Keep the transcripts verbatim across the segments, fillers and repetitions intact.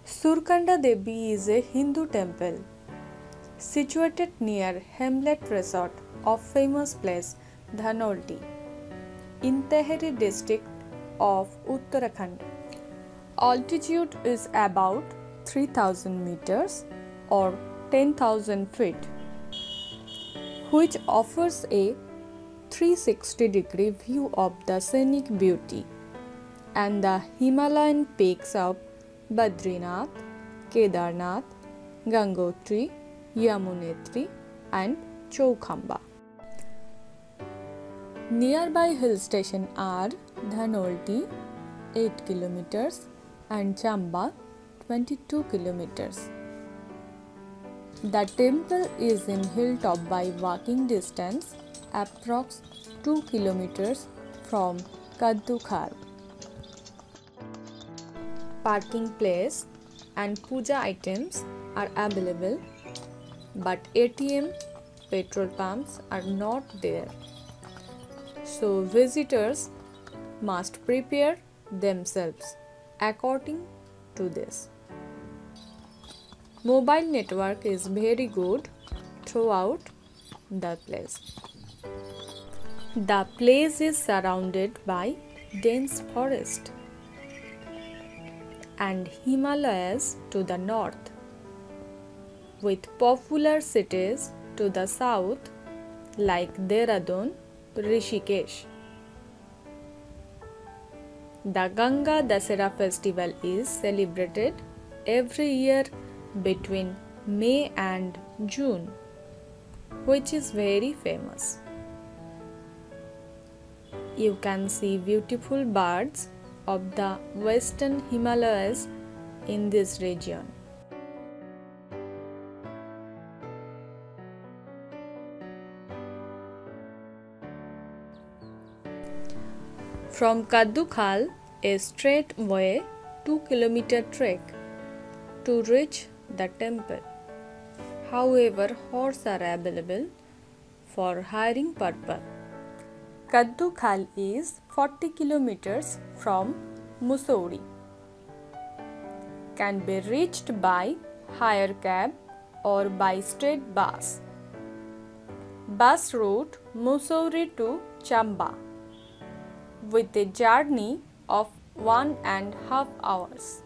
Surkanda Devi is a Hindu temple situated near Hamlet Resort of famous place Dhanoulti in Dehradun District of Uttarakhand. Altitude is about three thousand meters or ten thousand feet, which offers a three hundred sixty degree view of the scenic beauty and the Himalayan peaks of Badrinath, Kedarnath, Gangotri, Yamunotri and Chowkhamba. Nearby hill stations are Dhanoulti eight kilometers and Chamba twenty-two kilometers. The temple is in hilltop by walking distance approx two kilometers from Kaddukhal. Parking place and puja items are available, but A T M, petrol pumps are not there. So visitors must prepare themselves according to this. Mobile network is very good throughout the place. The place is surrounded by dense forest and Himalayas to the north, with popular cities to the south like Dehradun, Rishikesh. The Ganga Dasara festival is celebrated every year between May and June, which is very famous. You can see beautiful birds of the western Himalayas in this region. From Kaddukhal, a straight way two kilometer trek to reach the temple. However, horses are available for hiring purpose. Kaddukhal is forty kilometers from Mussourie. Can be reached by hire cab or by straight bus. Bus route Mussourie to Chamba with a journey of one and a half hours.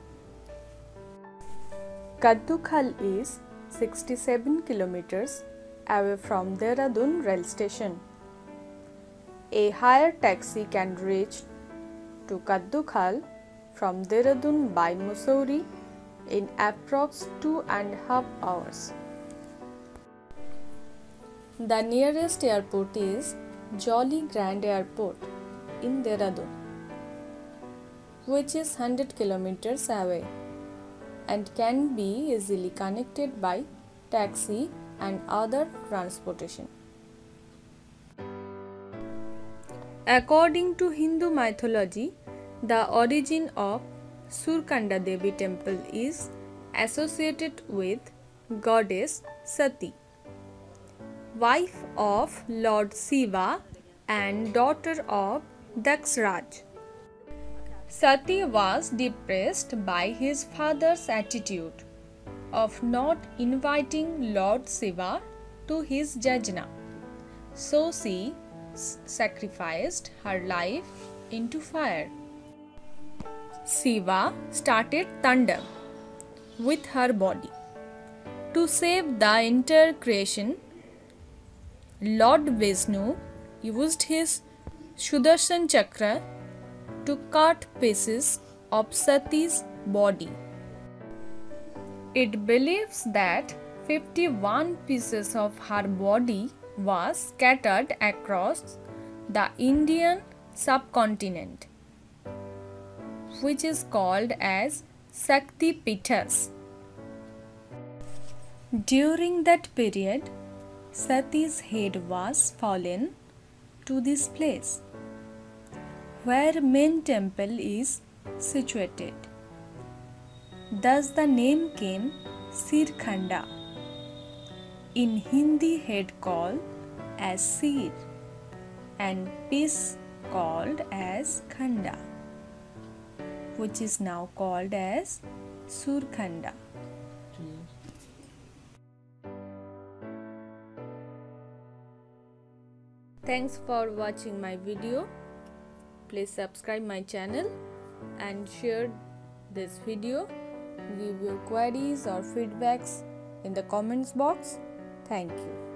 Kaddukhal is sixty-seven kilometers away from Dehradun rail station. A hire taxi can reach to Kaddukhal from Dehradun by Mussourie in approx two and a half hours. The nearest airport is Jolly Grand Airport in Dehradun, which is one hundred kilometers away and can be easily connected by taxi and other transportation. According to Hindu mythology, the origin of Surkanda Devi temple is associated with goddess Sati, wife of Lord Shiva and daughter of Dakshraj. Sati was depressed by his father's attitude of not inviting Lord Shiva to his yajna, so she sacrificed her life into fire. Shiva started thunder with her body. To save the entire creation, Lord Vishnu used his Sudarshan Chakra to cut pieces of Sati's body. It believes that fifty-one pieces of her body was scattered across the Indian subcontinent, which is called as Shakti Pithas. During that period, Sati's head was fallen to this place, where main temple is situated. Thus the name came Shirkhunda, in Hindi head called as Sir and piece called as Khanda, which is now called as Surkhanda. Thanks for watching my video. Please subscribe my channel and share this video. Give your queries or feedbacks in the comments box. Thank you.